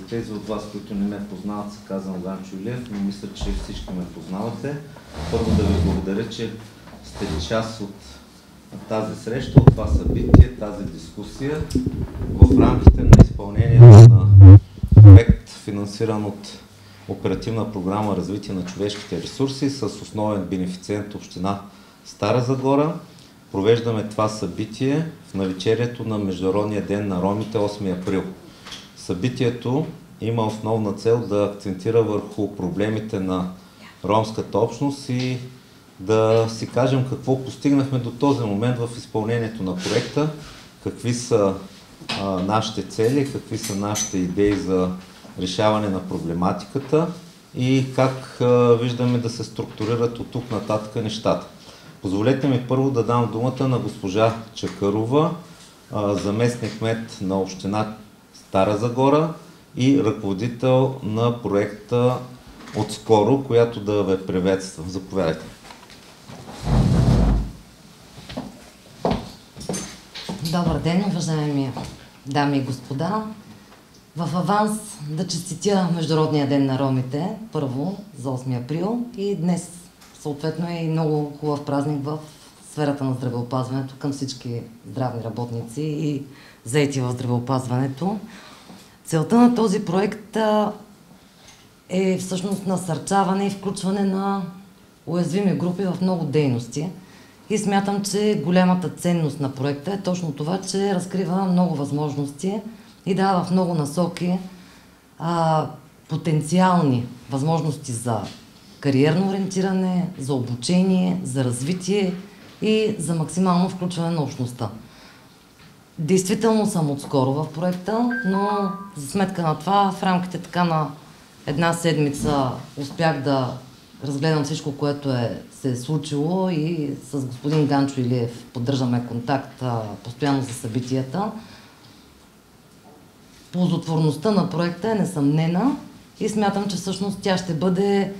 тези от вас, които не ме познават, се казвам Ганчо Илиев, но мисля, че всички ме познавате. Първо да ви благодаря, че сте част от тази среща, от това събитие, тази дискусия в рамките на изпълнението на проект, финансиран от Оперативна програма Развитие на човешките ресурси с основен бенефициент община Стара Загора. Провеждаме това събитие в навечерието на Международния ден на ромите 8 април. Събитието има основна цел да акцентира върху проблемите на ромската общност и да си кажем какво постигнахме до този момент в изпълнението на проекта, какви са нашите цели, какви са нашите идеи за решаване на проблематиката и как виждаме да се структурират от тук нататък нещата. Позволете ми първо да дам думата на госпожа Чакърова, заместник-кмет на община Стара Загора и ръководител на проекта Отскоро, която да ви приветствам. Заповядайте. Добър ден, уважаеми дами и господа. В аванс да честитя Международния ден на ромите, първо за 8 април и днес съответно е и много хубав празник в сферата на здравеопазването към всички здравни работници и заети в здравеопазването. Целта на този проект е всъщност насърчаване и включване на уязвими групи в много дейности. И смятам, че голямата ценност на проекта е точно това, че разкрива много възможности и дава в много насоки потенциални възможности за кариерно ориентиране, за обучение, за развитие и за максимално включване на общността. Действително съм отскоро в проекта, но за сметка на това в рамките така на една седмица успях да разгледам всичко, което се е случило и с господин Ганчо Илиев поддържаме контакт постоянно за събитията. Ползотворността на проекта е несъмнена и смятам, че всъщност тя ще бъде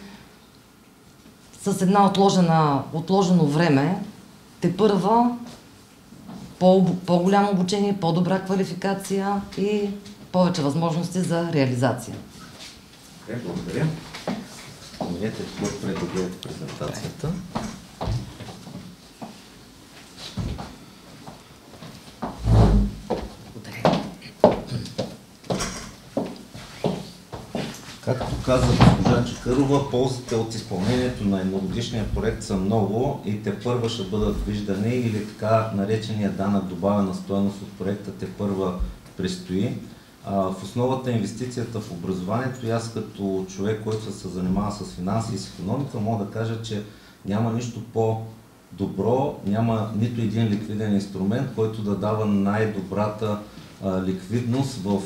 с една отложено време, тепърва по-голямо обучение, по-добра квалификация и повече възможности за реализация. Благодаря. Споменете, когато предогледате презентацията. Благодаря. Както каза госпожа Чакърова, ползите от изпълнението на едногодишния проект са много и тепърва ще бъдат виждани или така наречения данък добавена стойност от проекта тепърва предстои. В основата инвестицията в образованието и аз като човек, който се занимава с финанси и с икономика, мога да кажа, че няма нищо по-добро, няма нито един ликвиден инструмент, който да дава най-добрата ликвидност в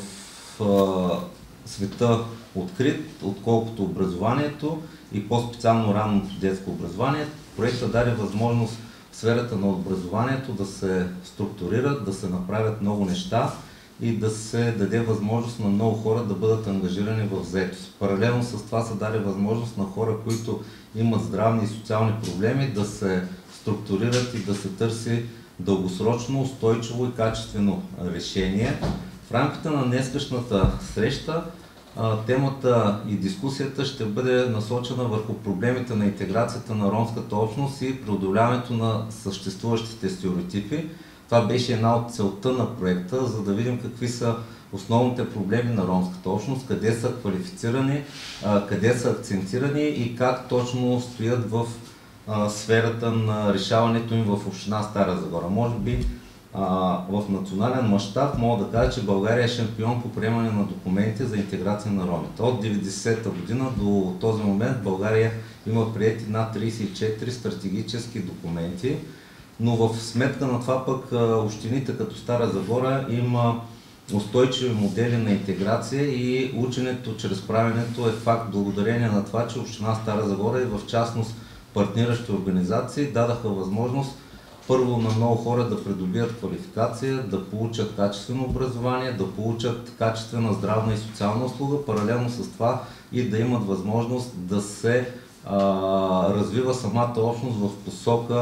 света открит, отколкото образованието и по-специално ранното детско образование. Проектът даде възможност в сферата на образованието да се структурират, да се направят много неща и да се даде възможност на много хора да бъдат ангажирани в заетост. Паралелно с това се даде възможност на хора, които имат здравни и социални проблеми, да се структурират и да се търси дългосрочно, устойчиво и качествено решение. В рамките на днескашната среща темата и дискусията ще бъде насочена върху проблемите на интеграцията на ромската общност и преодоляването на съществуващите стереотипи. Това беше една от целта на проекта, за да видим какви са основните проблеми на ромската общност, къде са квалифицирани, къде са акцентирани и как точно стоят в сферата на решаването им в община Стара Загора. Може би в национален мащаб мога да кажа, че България е шампион по приемане на документи за интеграция на ромите. От 1990 година до този момент България има приети над 34 стратегически документи, но в сметка на това пък общините като Стара Загора има устойчиви модели на интеграция и ученето чрез правенето е факт благодарение на това, че община Стара Загора и в частност партниращи организации дадаха възможност първо на много хора да придобият квалификация, да получат качествено образование, да получат качествена здравна и социална услуга, паралелно с това и да имат възможност да се развива самата общност в посока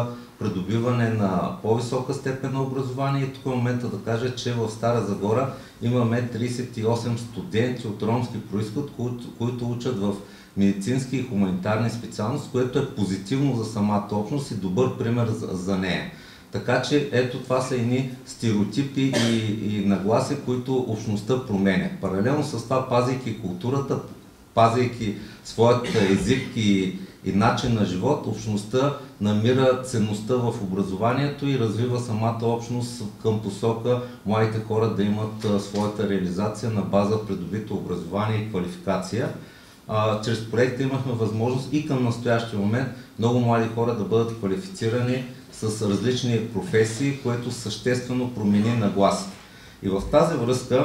придобиване на по-висока степен на образование. И тук е момента да кажа, че в Стара Загора имаме 38 студенти от ромски происход, които учат в медицински и хуманитарни специалности, което е позитивно за самата общност и добър пример за нея. Така че ето това са едни стереотипи и нагласи, които общността променя. Паралелно с това, пазейки културата, пазейки своят език и начин на живот, общността намира ценността в образованието и развива самата общност към посока младите хора да имат своята реализация на база придобито образование и квалификация. Чрез проекта имахме възможност и към настоящия момент много млади хора да бъдат квалифицирани с различни професии, което съществено промени нагласите. И в тази връзка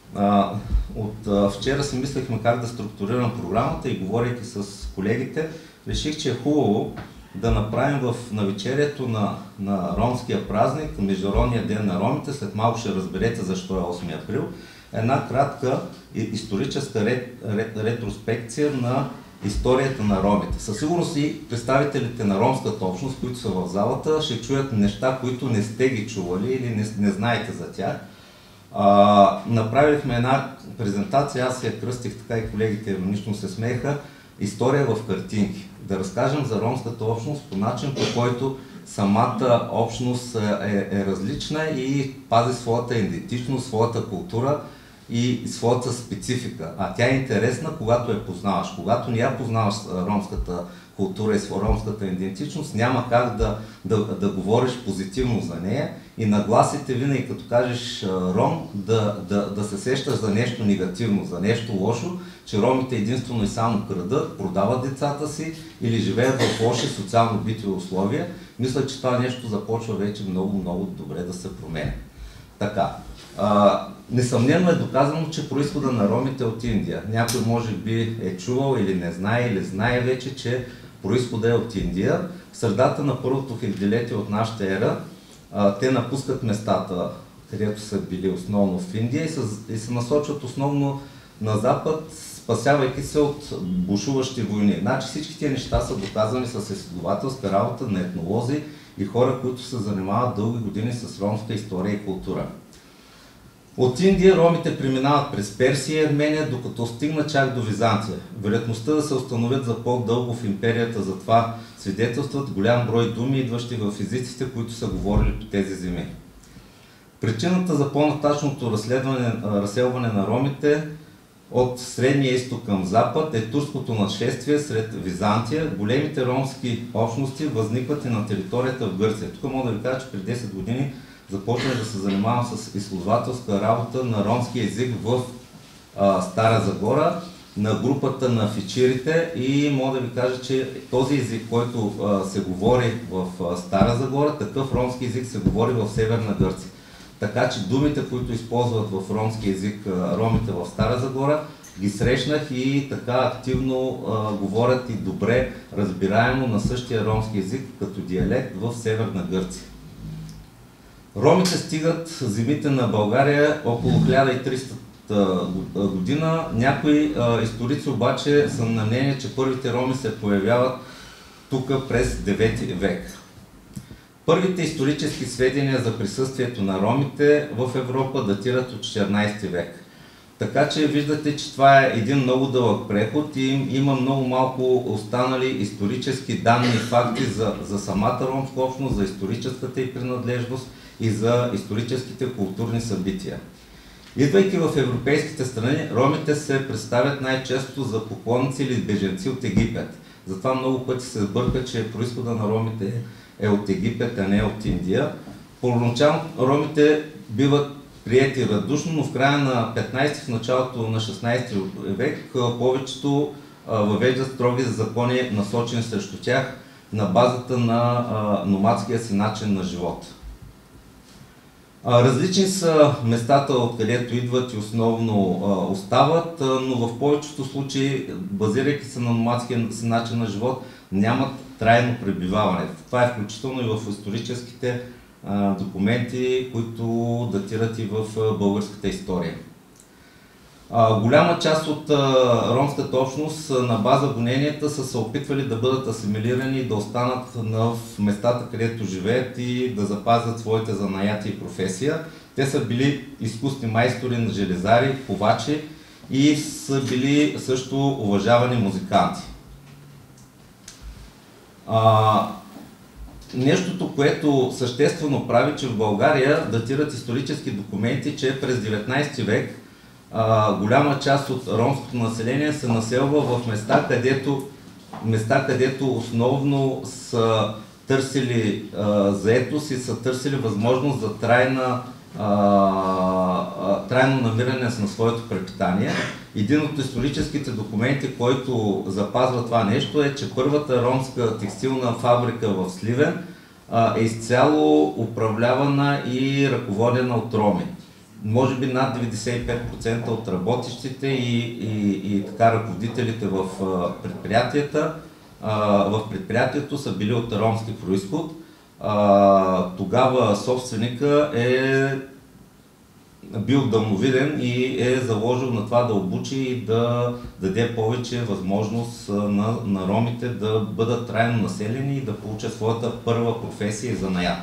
от вчера си мислехме как да структурирам програмата и говорейки с колегите, реших, че е хубаво да направим в навечерието на ромския празник, Международния ден на ромите, след малко ще разберете защо е 8 април, една кратка историческа ретроспекция на историята на ромите. Със сигурност и представителите на ромската общност, които са в залата, ще чуят неща, които не сте ги чували или не знаете за тях. Направихме една презентация, аз я кръстих, така и колегите иронично се смееха, история в картинки. Да разкажем за ромската общност по начин, по който самата общност е различна и пази своята идентичност, своята култура и своята специфика. А тя е интересна, когато я познаваш. Когато не я познаваш ромската култура и ромската идентичност, няма как да говориш позитивно за нея и нагласите винаги, като кажеш ром, да се сещаш за нещо негативно, за нещо лошо, че ромите единствено и само крадат, продават децата си или живеят в лоши социално-битови условия. Мисля, че това нещо започва вече много добре да се променя. Така. Несъмнено е доказано, че произхода на ромите е от Индия. Някой може би е чувал или не знае, или знае вече, че произхода е от Индия. В средата на първото хилядолетие от нашата ера те напускат местата, където са били основно в Индия и се насочват основно на запад, спасявайки се от бушуващи войни. Значи всички тези неща са доказани с изследователска работа на етнолози и хора, които се занимават дълги години с ромска история и култура. От Индия ромите преминават през Персия и Армения, докато стигнат чак до Византия. Вероятността да се установят за по-дълго в империята за това свидетелстват голям брой думи, идващи в езиците, които са говорили по тези земи. Причината за по-нататъчното разселване на ромите от Средния изток към запад е турското нашествие сред Византия. Големите ромски общности възникват и на територията в Гърция. Тук мога да ви кажа, че преди 10 години започнах да се занимавам с изследователска работа на ромски език в Стара Загора, на групата на фичирите и мога да ви кажа, че този език, който се говори в Стара Загора, такъв ромски език се говори в Северна Гърция. Така че думите, които използват в ромски език ромите в Стара Загора, ги срещнах и така активно говорят и добре разбираемо на същия ромски език като диалект в Северна Гърция. Ромите стигат зимите на България около 1300 година. Някои историци обаче са на мнение, че първите роми се появяват тук през 9 век. Първите исторически сведения за присъствието на ромите в Европа датират от 14 век. Така че виждате, че това е един много дълъг преход и има много малко останали исторически данни и факти за самата ромска общност, за историческата й принадлежност и за историческите културни събития. Идвайки в европейските страни, ромите се представят най-често за поклонници или беженци от Египет. Затова много пъти се сбърка, че произхода на ромите е от Египет, а не от Индия. Първоначално ромите биват приети радушно, но в края на 15 в началото на 16 век повечето въвеждат строги закони, насочени срещу тях на базата на номадския си начин на живот. Различни са местата, откъдето идват и основно остават, но в повечето случаи, базирайки се на номадския си начин на живот, нямат трайно пребиваване. Това е включително и в историческите документи, които датират и в българската история. Голяма част от ромската общност на база гоненията са се опитвали да бъдат асимилирани и да останат в местата, където живеят и да запазят своите занаяти и професия. Те са били изкусни майстори, железари, ковачи и са били също уважавани музиканти. Нещото, което съществено прави, че в България датират исторически документи, че през 19 век голяма част от ромското население се населва в места, където основно са търсили заетост и са търсили възможност за трайно намиране на своето препитание. Един от историческите документи, който запазва това нещо, е, че първата ромска текстилна фабрика в Сливен е изцяло управлявана и ръководена от роми. Може би над 95% от работещите и така ръководителите в предприятието са били от ромски произход. Тогава собственика е бил далновиден и е заложил на това да обучи и да даде повече възможност на ромите да бъдат трайно населени и да получат своята първа професия и занаят.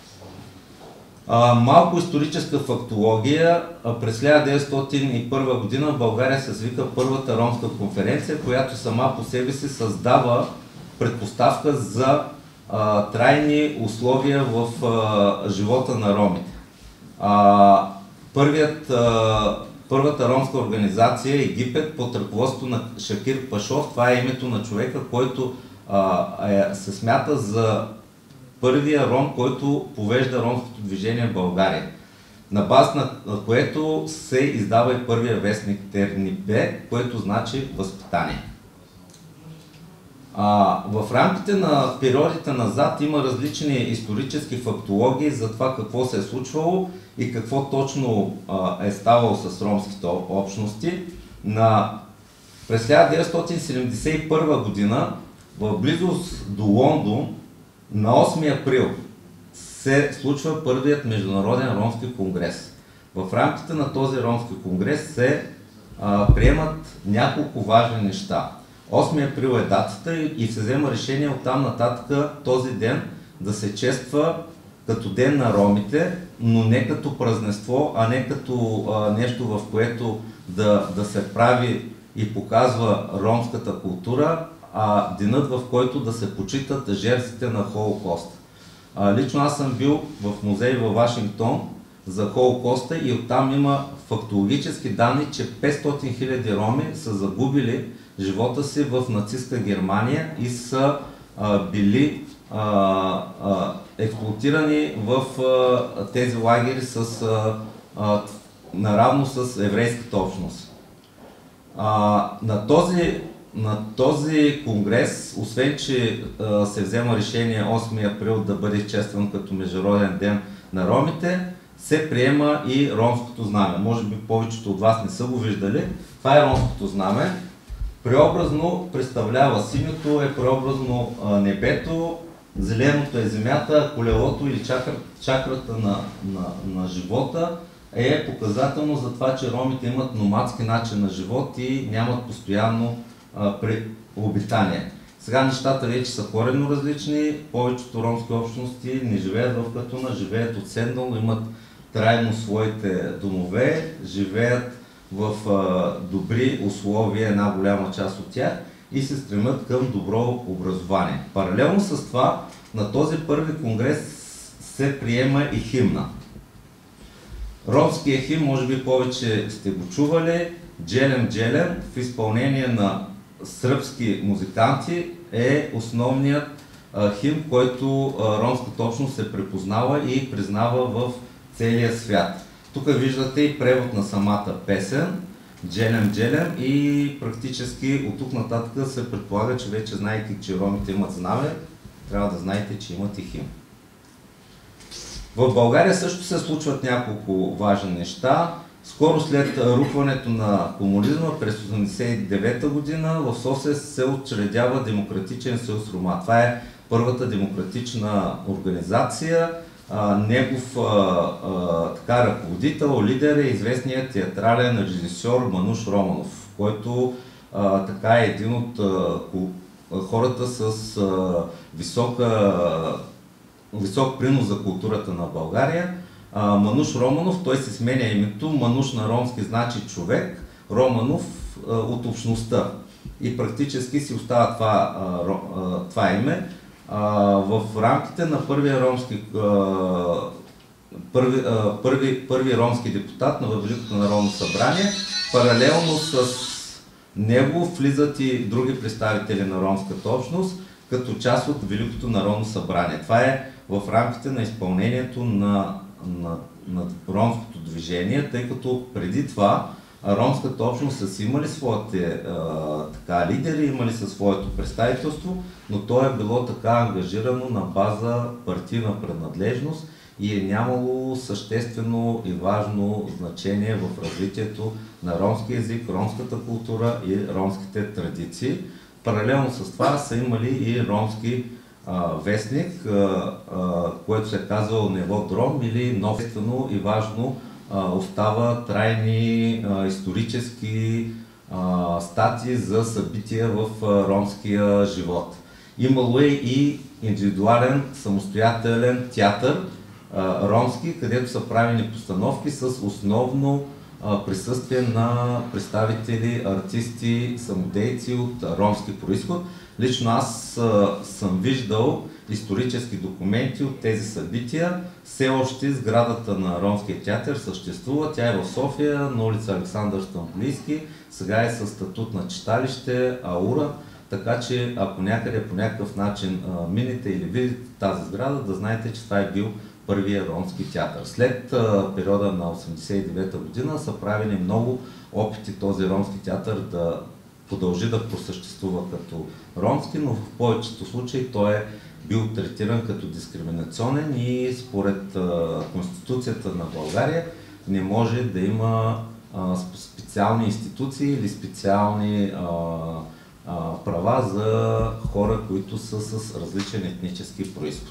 Малко историческа фактология. През 1901 година в България се свика първата ромска конференция, която сама по себе си създава предпоставка за трайни условия в живота на ромите. Първата ромска организация Египет под ръководството на Шакир Пашов, това е името на човека, който се смята за първия ром, който повежда ромското движение в България, на база на което се издава и първия вестник Тернибе, което значи възпитание. В рамките на периодите назад има различни исторически фактологии за това какво се е случвало и какво точно е ставало с ромските общности. През 1971 година в близост до Лондон на 8 април се случва първият международен ромски конгрес. В рамките на този ромски конгрес се приемат няколко важни неща. 8 април е датата и се взема решение оттам нататък този ден да се чества като ден на ромите, но не като празненство, а не като нещо, в което да се прави и показва ромската култура, а денът, в който да се почитат жертвите на Холокоста. Лично аз съм бил в музей във Вашингтон за Холокоста и оттам има фактологически данни, че 500 000 роми са загубили живота си в нацистска Германия и са били експлоатирани в тези лагери наравно с еврейската общност. На този конгрес, освен че се взема решение 8 април да бъде честван като Международен ден на ромите, се приема и ромското знаме. Може би повечето от вас не са го виждали. Това е ромското знаме. Преобразно представлява синьото, е преобразно небето, зеленото е земята, колелото или чакрата на живота е показателно за това, че ромите имат номадски начин на живот и нямат постоянно обитание. Сега нещата вече са коренно различни. Повечето ромски общности не живеят в Катуна, живеят отседнало, имат трайно своите домове, живеят в добри условия, една голяма част от тях, и се стремят към добро образование. Паралелно с това, на този първи конгрес се приема и химна. Ромския химн, може би повече сте го чували, Джелем Джелем, в изпълнение на сръбски музиканти, е основният химн, който ромската общност се препознава и признава в целия свят. Тук виждате и превод на самата песен, Джелем Джелем, и практически от тук нататък се предполага, че вече знаете, че ромите имат знаме, трябва да знаете, че имат и химн. В България също се случват няколко важни неща. Скоро след рухването на комунизма през 1989 година в София се учредява Демократичен съюз Рома. Това е първата демократична организация. Негов така ръководител, лидер е известният театрален режисьор Мануш Романов, който така е един от хората с висок принос за културата на България. Мануш Романов, той се сменя името, Мануш на ромски значи човек, Романов от общността. И практически си остава това име. В рамките на първи ромски депутат на Великото народно събрание, паралелно с него влизат и други представители на ромската общност, като част от Великото народно събрание. Това е в рамките на изпълнението на ромското движение, тъй като преди това ромската общност са имали своите лидери, имали със своето представителство, но то е било така ангажирано на база партийна принадлежност и е нямало съществено и важно значение в развитието на ромски език, ромската култура и ромските традиции. Паралелно с това са имали и ромски вестник, което се е казвал Невод Ром, или новествено и важно остава трайни исторически статии за събития в ромския живот. Имало е и индивидуален самостоятелен театър ромски, където са правени постановки с основно присъствие на представители, артисти, самодейци от ромски произход. Лично аз съм виждал исторически документи от тези събития. Все още сградата на Ромския театър съществува. Тя е в София, на улица Александър Стамболийски. Сега е със статут на читалище, аура. Така че ако някъде по някакъв начин минете или видите тази сграда, да знаете, че това е бил първия ромски театър. След периода на 1989 година са правени много опити този ромски театър да продължи да просъществува като ромски, но в повечето случаи той е бил третиран като дискриминационен и според Конституцията на България не може да има специални институции или специални права за хора, които са с различен етнически произход.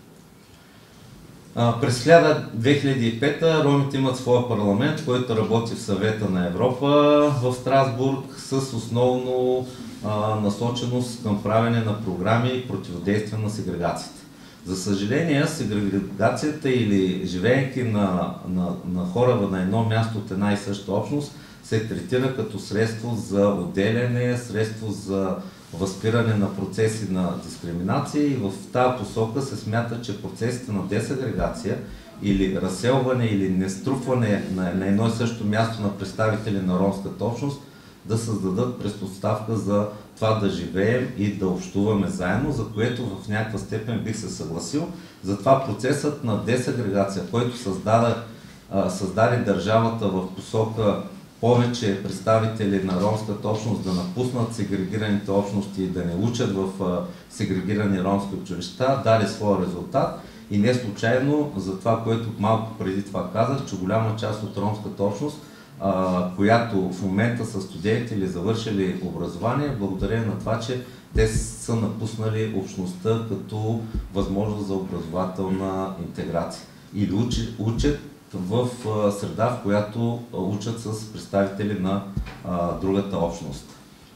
През 2005 ромите имат своя парламент, който работи в Съвета на Европа в Страсбург с основно насоченост към правене на програми и противодействие на сегрегацията. За съжаление, сегрегацията или живеенки на хора на едно място от една и съща общност се третира като средство за отделяне, средство за възпиране на процеси на дискриминация и в тази посока се смята, че процесите на десегрегация или разселване или неструпване на едно и също място на представители на ромската общност да създадат предпоставка за това да живеем и да общуваме заедно, за което в някаква степен бих се съгласил. Затова процесът на десегрегация, който създаде държавата в посока повече представители на ромската общност да напуснат сегрегираните общности и да не учат в сегрегирани ромски училища, даде своя резултат и не случайно за това, което малко преди това казах, че голяма част от ромската общност, която в момента са студенти или завършили образование, благодарение на това, че те са напуснали общността като възможност за образователна интеграция или учат в среда, в която учат с представители на другата общност.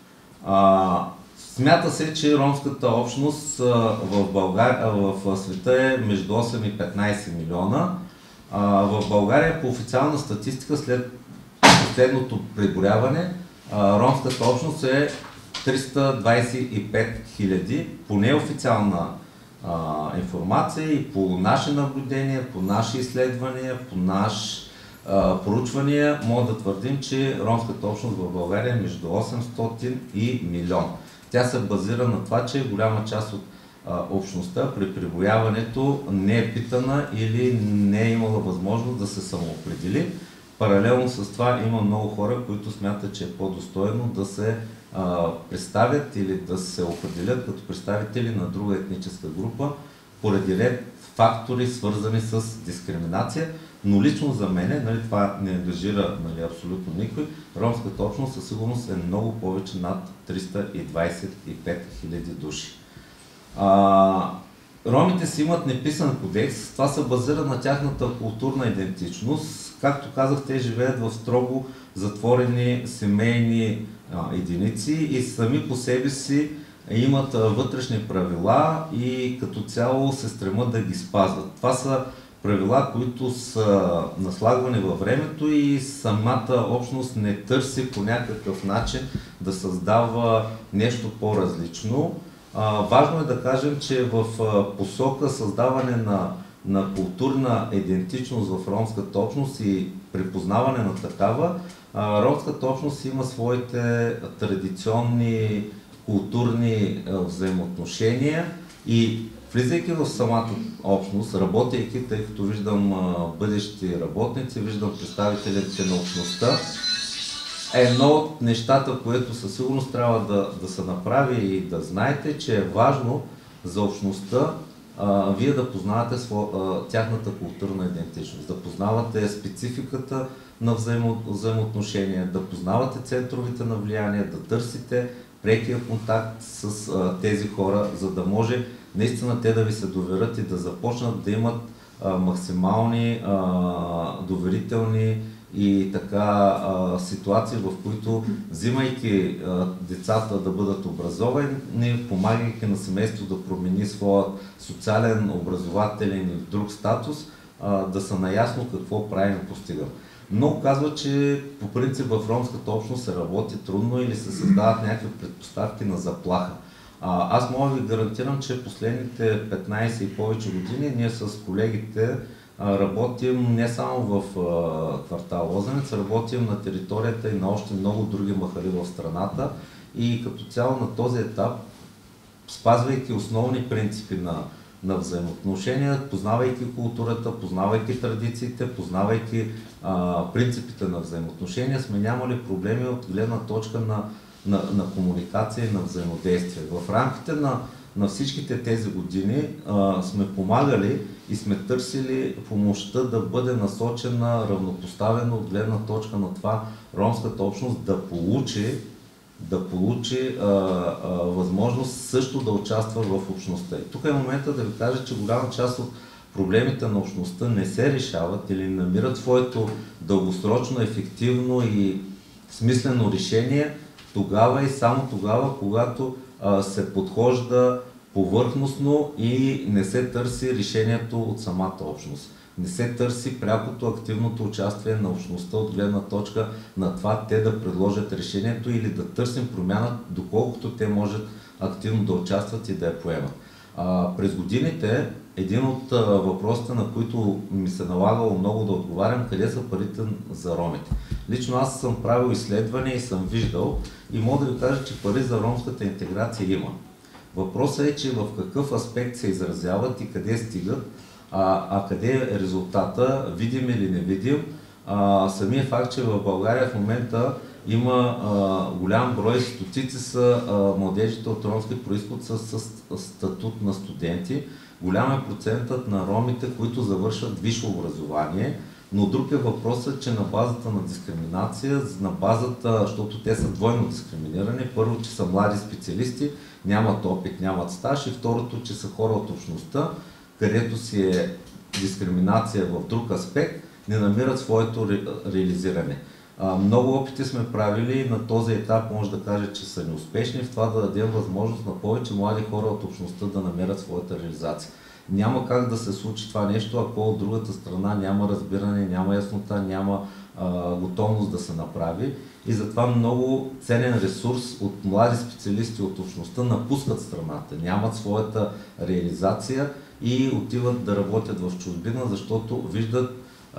Смята се, че ромската общност в света е между 8 и 15 милиона. В България по официална статистика след последното преброяване ромската общност е 325 хиляди. По неофициална информация и по наши наблюдения, по наши изследвания, по наши проучвания, мога да твърдим, че ромската общност в България е между 800 и милион. Тя се базира на това, че голяма част от общността при преброяването не е питана или не е имала възможност да се самоопредели. Паралелно с това има много хора, които смятат, че е по-достойно да се представят или да се определят като представители на друга етническа група поради ред фактори, свързани с дискриминация. Но лично за мен, нали, това не ангажира абсолютно никой, ромската общност със сигурност е много повече над 325 хиляди души. ромите си имат неписан кодекс, това се базира на тяхната културна идентичност. Както казах, те живеят в строго затворени семейни единици и сами по себе си имат вътрешни правила и като цяло се стремат да ги спазват. Това са правила, които са наслагвани във времето и самата общност не търси по някакъв начин да създава нещо по-различно. Важно е да кажем, че в посока създаване на културна идентичност в ромската общност и припознаване на такава, ромската общност има своите традиционни културни взаимоотношения и влизайки в самата общност, работейки, тъй като виждам бъдещи работници, виждам представителите на общността, едно от нещата, което със сигурност трябва да се направи и да знаете, че е важно за общността вие да познавате тяхната културна идентичност, да познавате спецификата на взаимоотношения, да познавате центровете на влияние, да търсите прекия контакт с тези хора, за да може наистина те да ви се доверят и да започнат да имат максимални доверителни и така ситуации, в които взимайки децата да бъдат образовани, помагайки на семейството да промени своя социален, образователен и друг статус, да са наясно какво правим и постигам. Много казва, че по принцип в ромската общност се работи трудно или се създават някакви предпоставки на заплаха. Аз мога да ви гарантирам, че последните 15 и повече години ние с колегите работим не само в квартал Лозенец, работим на територията и на още много други махали в страната и като цяло на този етап, спазвайки основни принципи на взаимоотношения, познавайки културата, познавайки традициите, познавайки принципите на взаимоотношения, сме нямали проблеми от гледна точка на комуникация и на взаимодействие. В рамките на всичките тези години сме помагали и сме търсили помощта да бъде насочена равнопоставено от гледна точка на това ромската общност да получи възможност също да участва в общността. И тук е момента да ви кажа, че голяма част от проблемите на общността не се решават или намират своето дългосрочно, ефективно и смислено решение тогава и само тогава, когато се подхожда повърхностно и не се търси решението от самата общност. Не се търси прякото активното участие на общността от гледна точка на това те да предложат решението или да търсим промяна, доколкото те можат активно да участват и да я поемат. През годините един от въпросите, на които ми се налагало много да отговарям, къде са парите за ромите. Лично аз съм правил изследвания и съм виждал и мога да ви кажа, че пари за ромската интеграция има. Въпросът е, че в какъв аспект се изразяват и къде стигат, а къде е резултата, видим или не видим. Самия факт, че в България в момента има голям брой, стотици са младежите от ромски произход с статут на студенти. Голям е процентът на ромите, които завършват висше образование, но друг е въпросът, че на базата на дискриминация, на базата, защото те са двойно дискриминирани, първо, че са млади специалисти, нямат опит, нямат стаж и второто, че са хора от общността, където си е дискриминация в друг аспект, не намират своето реализиране. Много опити сме правили и на този етап може да кажа, че са неуспешни в това да дадем възможност на повече млади хора от общността да намерят своята реализация. Няма как да се случи това нещо, ако от другата страна няма разбиране, няма яснота, няма готовност да се направи. И затова много ценен ресурс от млади специалисти от общността напускат страната, нямат своята реализация и отиват да работят в чужбина, защото виждат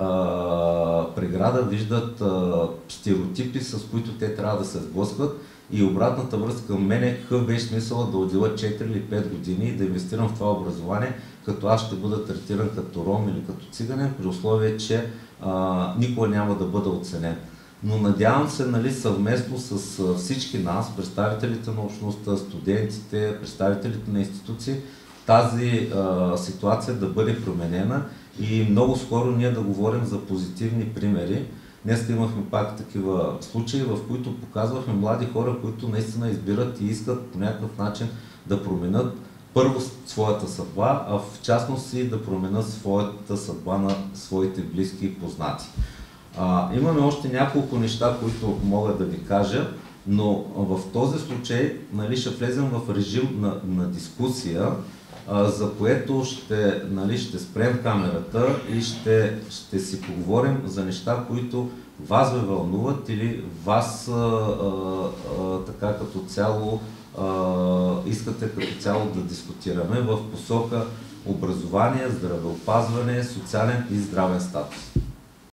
преграда, виждат стереотипи, с които те трябва да се сблъскват. И обратната връзка към мен какъв беше смисъл да отделя 4 или 5 години и да инвестирам в това образование, като аз ще бъда третиран като ром или като циганин, при условие, че никога няма да бъда оценен. Но надявам се, нали, съвместно с всички нас, представителите на общността, студентите, представителите на институции, тази ситуация да бъде променена и много скоро ние да говорим за позитивни примери. Днес имахме пак такива случаи, в които показвахме млади хора, които наистина избират и искат по някакъв начин да променят първо своята съдба, а в частност и да променят своята съдба на своите близки и познати. Имаме още няколко неща, които мога да ви кажа, но в този случай ще влезем в режим на дискусия, за което ще спрем камерата и ще си поговорим за неща, които вас ви вълнуват или вас така като цяло искате като цяло да дискутираме в посока образование, здравеопазване, социален и здравен статус.